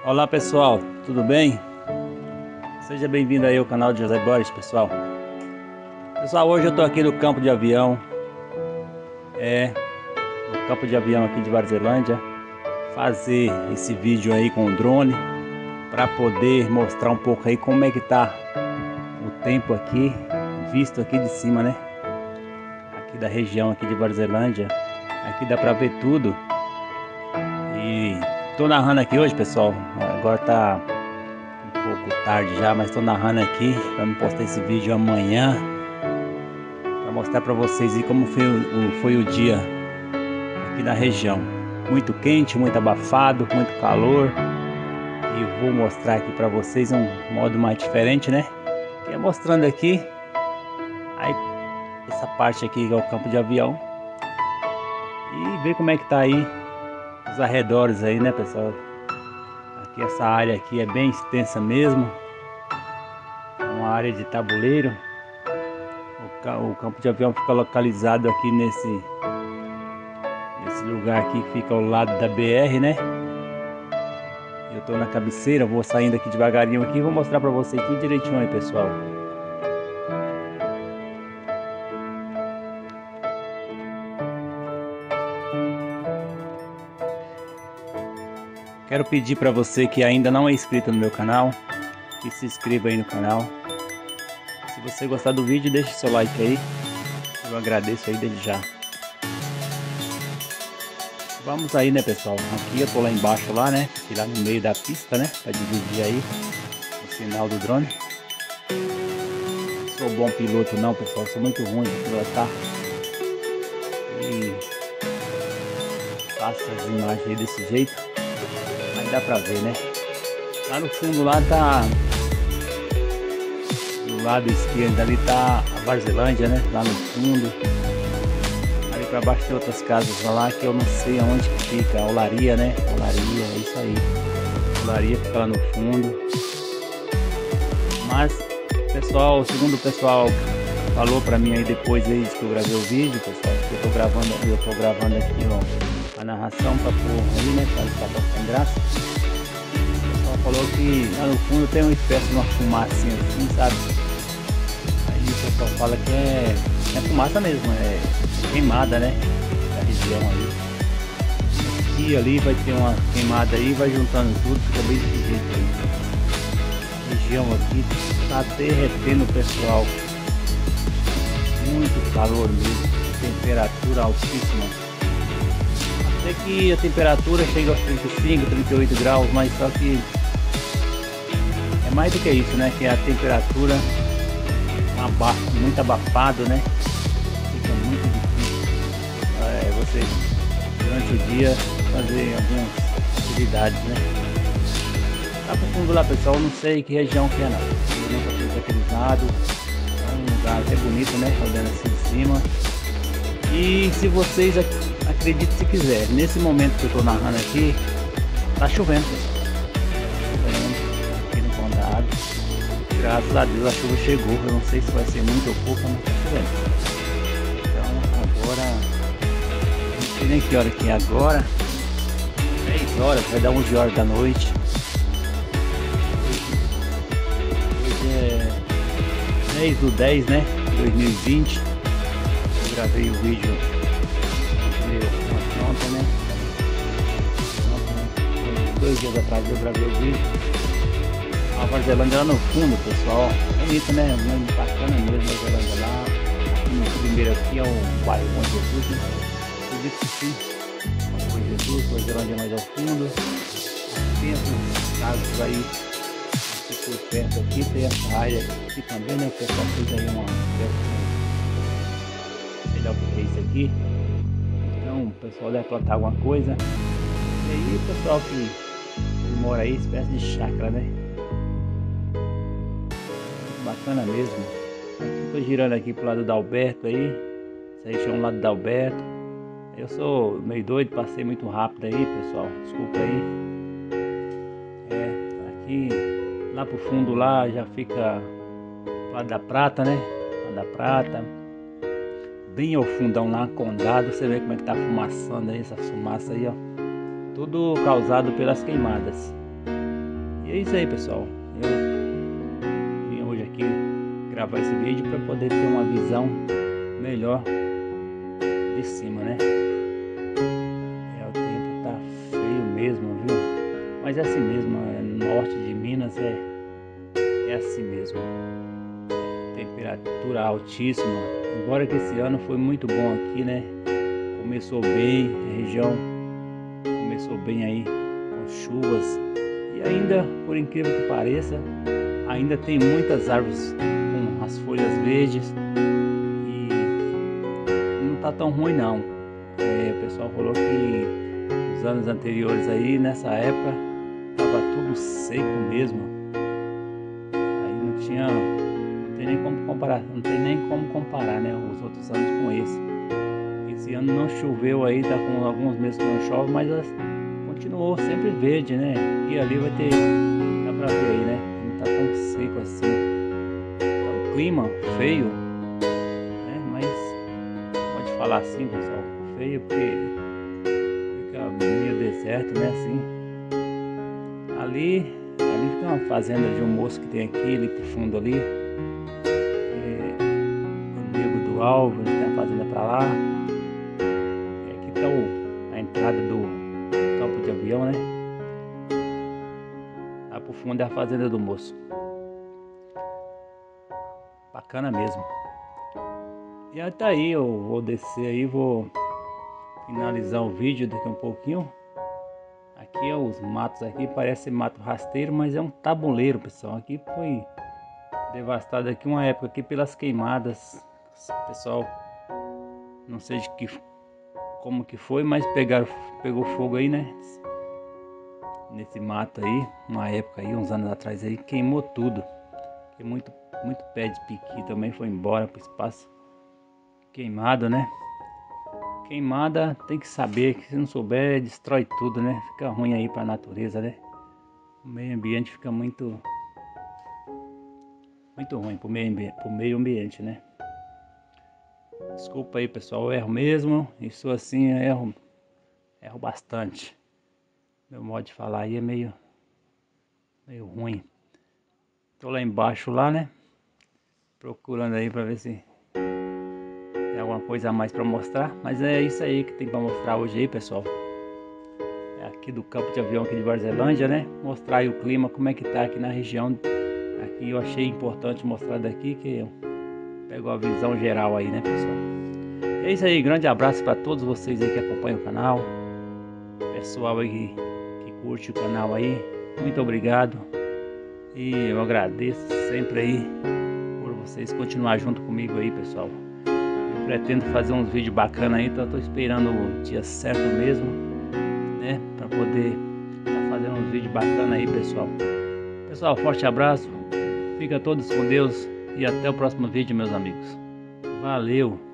Olá pessoal, tudo bem? Seja bem-vindo aí ao canal de José Boris, pessoal. Pessoal, hoje eu tô aqui no campo de avião, no campo de avião aqui de Varzilândia, fazer esse vídeo aí com o drone para poder mostrar um pouco aí como é que tá o tempo aqui, visto aqui de cima, né? Aqui da região aqui de Varzilândia, aqui dá para ver tudo. E tô narrando aqui hoje, pessoal. Agora tá um pouco tarde já, mas tô narrando aqui para me postar esse vídeo amanhã, para mostrar para vocês aí como foi o dia aqui na região. Muito quente, muito abafado, muito calor. E vou mostrar aqui para vocês um modo mais diferente, né? Que é mostrando aqui aí essa parte aqui que é o campo de avião e ver como é que tá aí os arredores aí, né, pessoal? Aqui essa área aqui é bem extensa mesmo, é uma área de tabuleiro. O campo de avião fica localizado aqui nesse lugar aqui que fica ao lado da BR, né? Eu tô na cabeceira, vou saindo aqui devagarinho aqui e vou mostrar pra vocês tudo direitinho aí, pessoal. Quero pedir para você que ainda não é inscrito no meu canal, que se inscreva aí no canal. Se você gostar do vídeo, deixe seu like aí. Eu agradeço aí desde já. Vamos aí, né, pessoal? Aqui eu tô lá embaixo lá, né? Aqui lá no meio da pista, né? Para dividir aí o sinal do drone. Sou bom piloto não, pessoal. Sou muito ruim de pilotar. E faço as imagens aí desse jeito. Aí dá pra ver, né? Lá no fundo lá tá, do lado esquerdo ali tá a Varzilândia, né? Lá no fundo. Ali pra baixo tem outras casas lá que eu não sei aonde que fica. A Olaria, né? A Olaria, é isso aí. A Olaria fica lá no fundo. Mas, pessoal, segundo o pessoal falou pra mim aí depois aí que eu gravei o vídeo, pessoal, que eu tô gravando aqui, ó, a narração pra pôr aí, né? Pra ficar sem graça. O pessoal falou que lá no fundo tem uma espécie de uma fumacinha assim, sabe? Aí o pessoal fala que é fumaça mesmo, é queimada, né? Da região aí. Aqui ali vai ter uma queimada aí, vai juntando tudo, fica bem desse jeito aí. A região aqui tá derretendo, pessoal. Muito calor mesmo, temperatura altíssima. Até que a temperatura chega aos 35, 38 graus, mas só que é mais do que isso, né? Que a temperatura muito abafado, né? Fica muito difícil você durante o dia fazer algumas atividades, né? Lá pro fundo lá, pessoal, eu não sei que região que é não. Eu nunca fui daqueles lados. É um lugar até bonito, né? Olhando assim de cima. E se vocês acreditem se quiser, nesse momento que eu tô narrando aqui, tá chovendo, pessoal. Tá chovendo aqui no condado. Graças a Deus a chuva chegou. Eu não sei se vai ser muito ou pouco, mas tá chovendo. Então agora, não sei nem que hora que é agora. 10 horas, vai dar 11 horas da noite. Hoje é 10/10, né? 2020. Eu gravei o vídeo ontem, né? 2 dias atrás eu gravei o vídeo. A Varzilândia lá no fundo, pessoal. Bonito, né? Muito bacana mesmo a Varzilândia lá. No primeiro aqui é o bairro Bom Jesus, né? Acredito que sim. Bom Jesus, Varzilândia mais ao fundo. Tem essas casas aí por perto aqui, tem essa área aqui também, né? O pessoal fez aí uma sei lá o que é isso aqui. Então o pessoal deve plantar alguma coisa. E aí o pessoal que mora aí, espécie de chácara, né? Bacana mesmo. Tô girando aqui pro lado do Alberto aí. Essa região é um lado do Alberto. Eu sou meio doido, passei muito rápido aí, pessoal. Desculpa aí. Aqui lá pro fundo lá já fica lado da Prata, né? Lado da Prata. Bem ao fundão lá, Condado, você vê como é que tá fumaçando aí, essa fumaça aí, ó. Tudo causado pelas queimadas. E é isso aí, pessoal. Eu vim hoje aqui gravar esse vídeo para poder ter uma visão melhor de cima, né? O tempo tá feio mesmo, viu? Mas é assim mesmo, norte de Minas é assim mesmo. Temperatura altíssima. Embora que esse ano foi muito bom aqui, né? Começou bem, a região começou bem aí com chuvas. E ainda, por incrível que pareça, ainda tem muitas árvores com as folhas verdes. E não tá tão ruim não. O pessoal falou que nos anos anteriores aí, nessa época, tava tudo seco mesmo. Aí não tem nem como comparar, né, os outros anos com esse. Esse ano não choveu aí, tá com alguns meses que não chove, mas continuou sempre verde, né? E ali vai ter, dá pra ver aí, né? Não tá tão seco assim. Tá um clima feio, né? Mas pode falar assim, pessoal, feio porque fica meio deserto, né? Assim. Ali fica uma fazenda de um moço que tem aqui, ali pro fundo ali. O Nego do Álvaro, tem a fazenda pra lá. E aqui tá a entrada do campo de avião, né? Lá pro fundo é a fazenda do moço. Bacana mesmo. E até aí eu vou descer aí, vou finalizar o vídeo daqui um pouquinho. Aqui é os matos aqui, parece mato rasteiro, mas é um tabuleiro, pessoal. Aqui foi devastado aqui uma época aqui pelas queimadas. Pessoal, não sei como que foi, mas pegou fogo aí, né? Nesse mato aí, uma época aí, uns anos atrás aí, queimou tudo. E muito pé de piqui também foi embora pro espaço. Queimada, né? Queimada tem que saber, que se não souber, destrói tudo, né? Fica ruim aí pra natureza, né? O meio ambiente fica muito ruim pro meio ambiente, né? Desculpa aí, pessoal, eu erro mesmo. Isso assim, eu erro bastante. Meu modo de falar aí é meio ruim. Tô lá embaixo lá, né? Procurando aí pra ver se tem alguma coisa a mais pra mostrar. Mas é isso aí que tem pra mostrar hoje aí, pessoal. É aqui do campo de avião aqui de Varzelândia, né? Mostrar aí o clima, como é que tá aqui na região. Aqui eu achei importante mostrar daqui, que eu pego a visão geral aí, né, pessoal? É isso aí, grande abraço para todos vocês aí que acompanham o canal. Pessoal aí que curte o canal aí, muito obrigado. E eu agradeço sempre aí por vocês continuar junto comigo aí, pessoal. Eu pretendo fazer uns vídeos bacanas aí, então eu tô esperando o dia certo mesmo, né, para poder estar fazendo uns vídeos bacanas aí, pessoal. Pessoal, forte abraço, fica todos com Deus e até o próximo vídeo, meus amigos. Valeu!